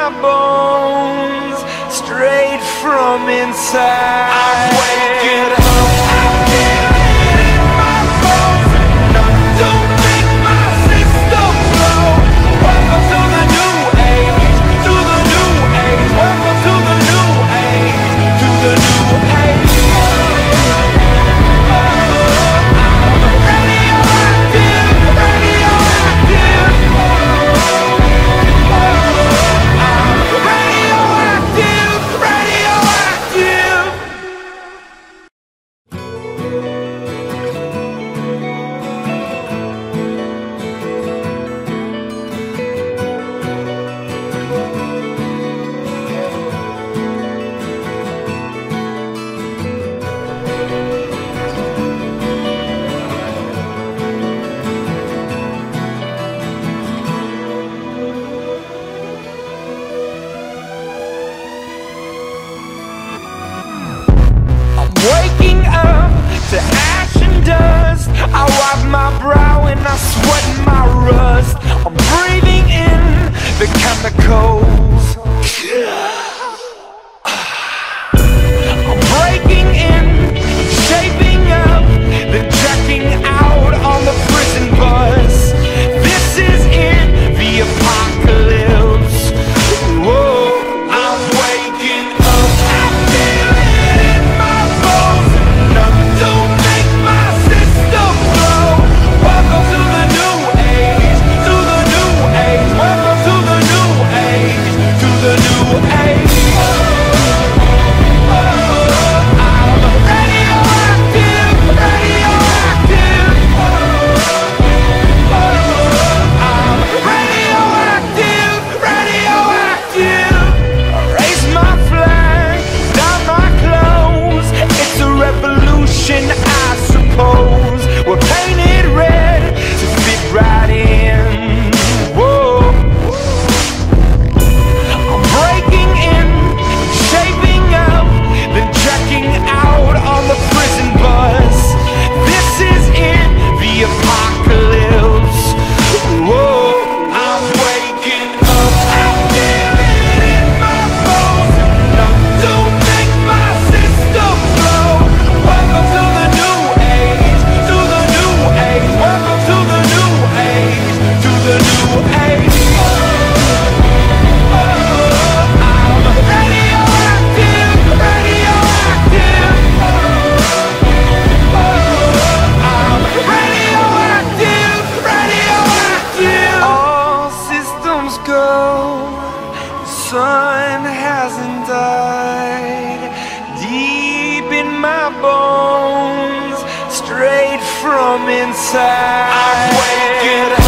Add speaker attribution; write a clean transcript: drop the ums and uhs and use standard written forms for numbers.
Speaker 1: my bones, straight from inside. I'm waking up. I feel it in my bones. Enough to make my system blow. Welcome to the new age, to the new age. Welcome to the new age, to the new age. Waking up to ash and dust, I wipe my brow and I sweat my rust. I'm breathing in the chemicals. I'm breaking in, shaping up, then checking out on the prison bus. This is it, the apocalypse. Whoa, I'm waking up. I feel it in my bones. Enough to make my system blow. Welcome to the new age, to the new age. Welcome to the new age, to the new age. I suppose we're painted red to fit right in. Whoa, I'm breaking in, shaping up, then checking out on the prison bus. This is it, the apocalypse. Whoa, I'm waking up. I feel it in my bones. Enough to make my system blow. Welcome to the new age, to the new age. Welcome to the new age, to the new age. I'm radioactive, radioactive. I'm radioactive, radioactive. All systems go, the sun hasn't died. Deep in my bones, straight from inside. I'm waking up.